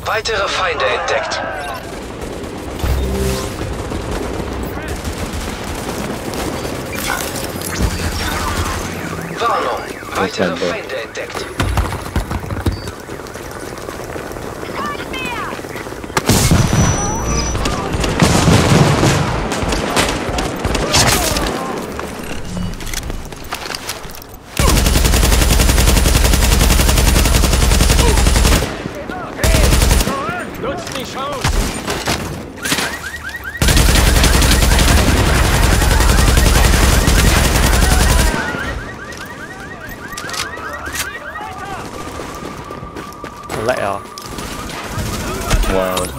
Weitere Feinde entdeckt. Warnung. Weitere Feinde entdeckt. Nutzt die Chance! Lẹ à? Wow.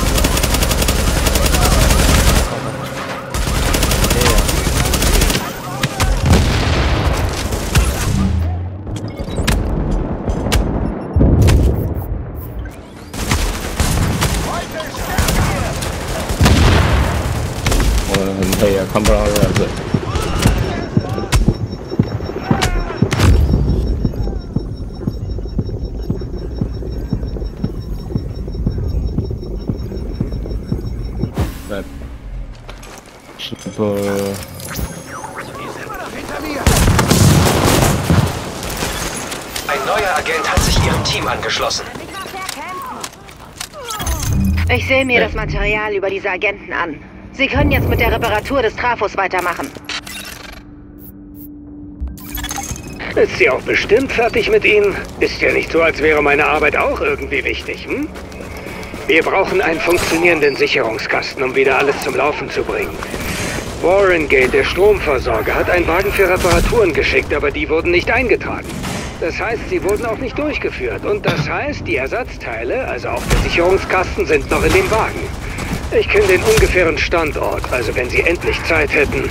Thì không rõ là gì. Ein neuer Agent hat sich Ihrem Team angeschlossen. Ich sehe mir das Material über diese Agenten an. Sie können jetzt mit der Reparatur des Trafos weitermachen. Ist sie auch bestimmt fertig mit Ihnen? Ist ja nicht so, als wäre meine Arbeit auch irgendwie wichtig, hm? Wir brauchen einen funktionierenden Sicherungskasten, um wieder alles zum Laufen zu bringen. Warrengate, der Stromversorger, hat einen Wagen für Reparaturen geschickt, aber die wurden nicht eingetragen. Das heißt, sie wurden auch nicht durchgeführt. Und das heißt, die Ersatzteile, also auch der Sicherungskasten, sind noch in dem Wagen. Ich kenne den ungefähren Standort, also wenn Sie endlich Zeit hätten.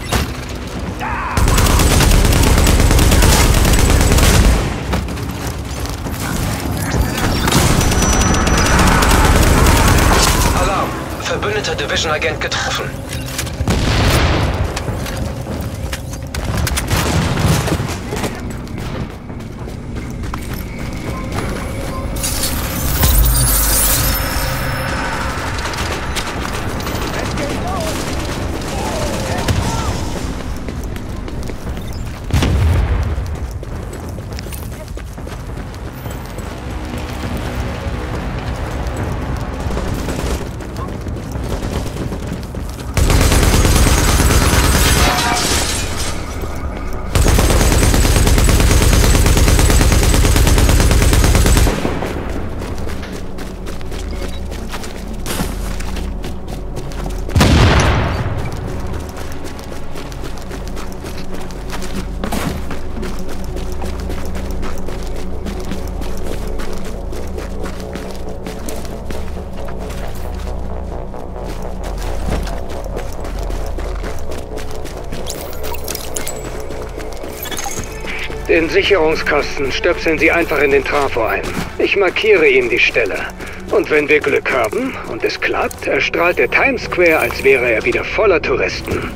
Alarm! Verbündeter Division-Agent getroffen. Den Sicherungskasten stöpseln Sie einfach in den Trafo ein. Ich markiere Ihnen die Stelle. Und wenn wir Glück haben und es klappt, erstrahlt der Times Square, als wäre er wieder voller Touristen.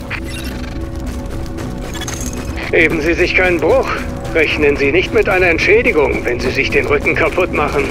Heben Sie sich keinen Bruch. Rechnen Sie nicht mit einer Entschädigung, wenn Sie sich den Rücken kaputt machen.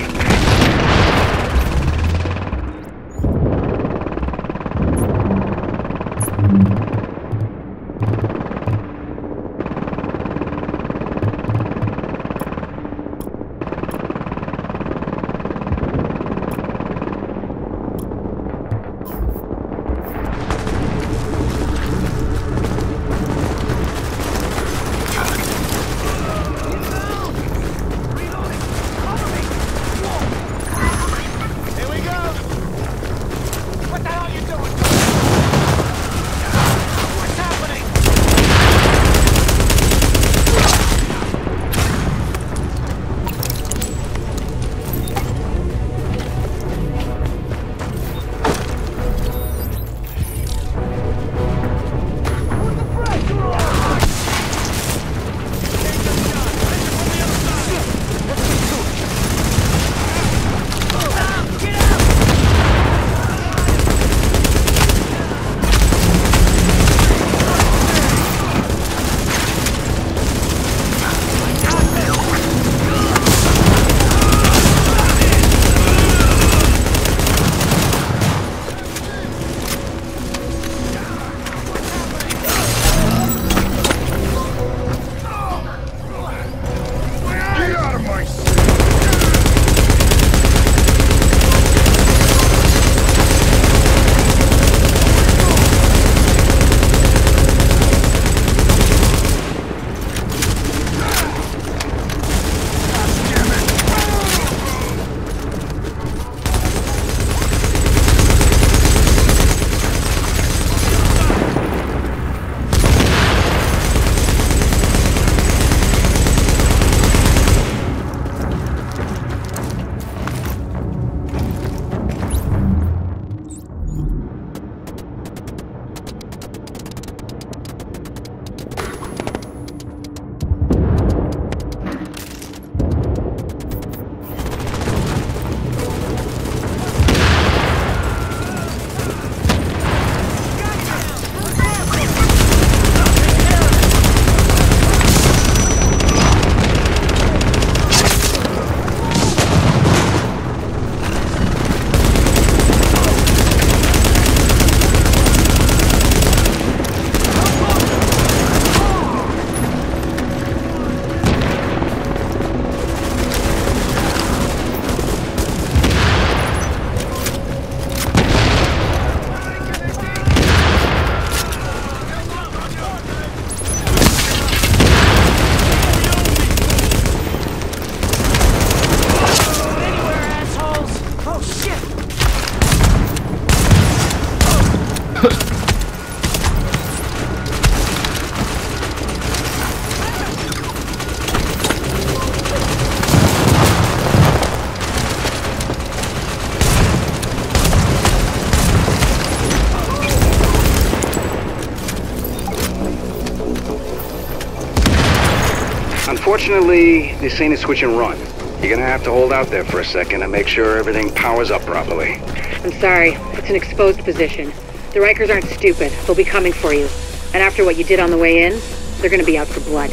Unfortunately, this ain't a switch and run. You're gonna have to hold out there for a second and make sure everything powers up properly. I'm sorry. It's an exposed position. The Rikers aren't stupid. They'll be coming for you. And after what you did on the way in, they're gonna be out for blood.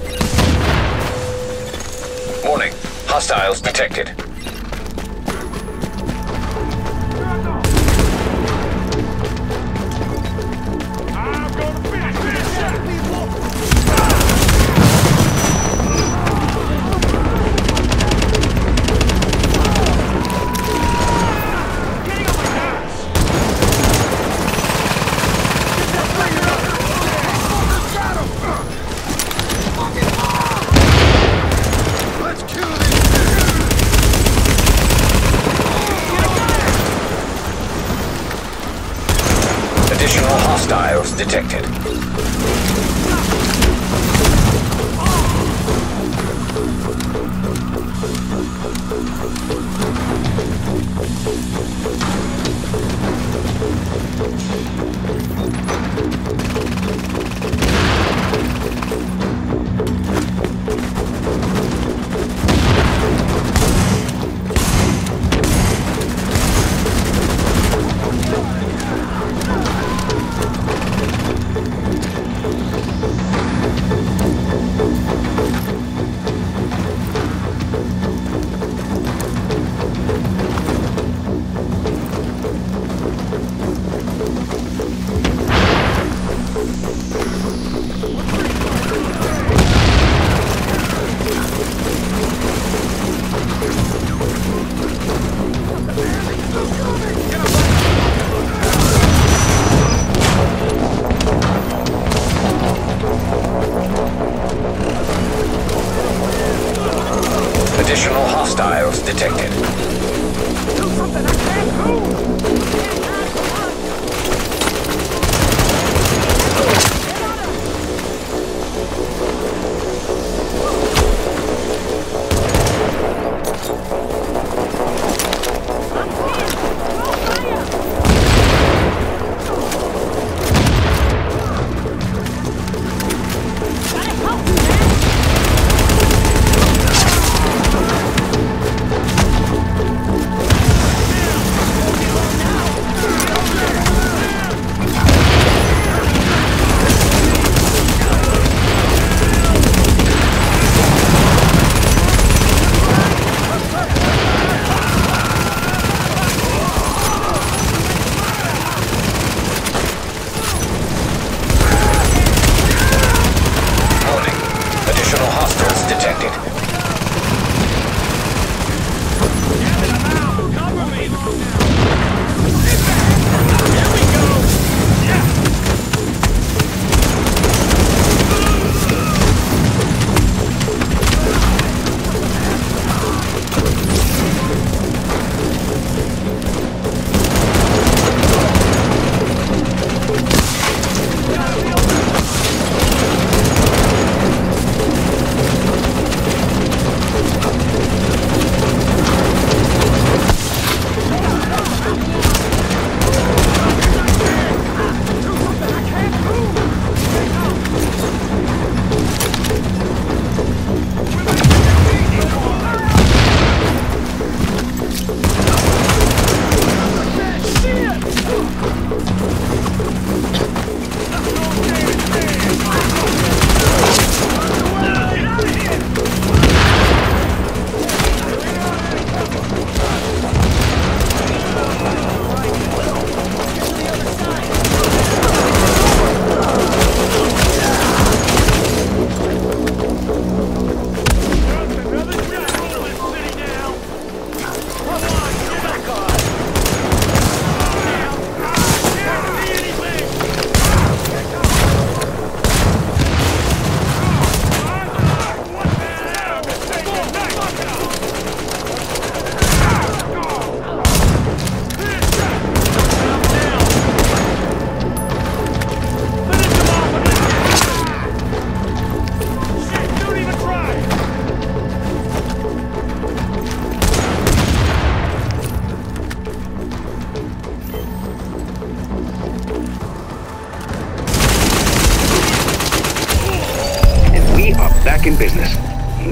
Warning. Hostiles detected. I'm gonna finish this! Additional hostiles detected. Additional hostiles detected. Do something I can't do!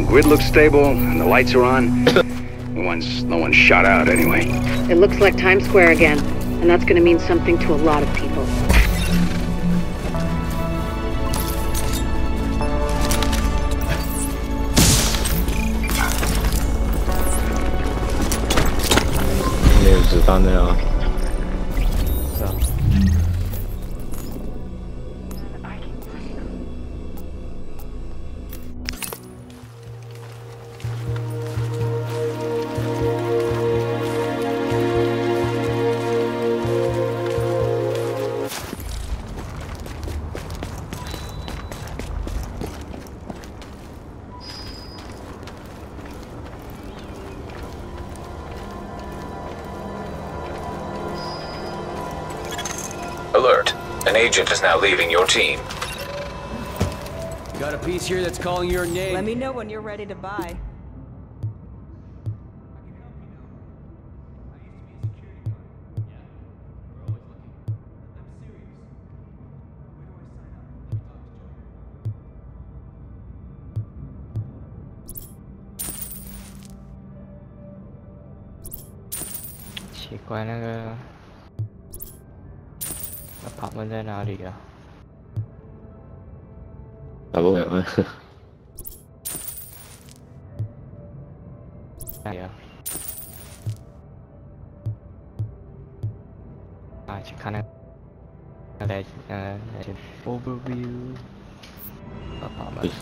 grid looks stable and the lights are on, no one's shot out anyway. It looks like Times Square again, and that's gonna mean something to a lot of people. 没有子弹的呀。 Alert. An agent is now leaving your team. Got a piece here that's calling your name. Let me know when you're ready to buy. Apartment 打不了啊！去看那个overview apartment。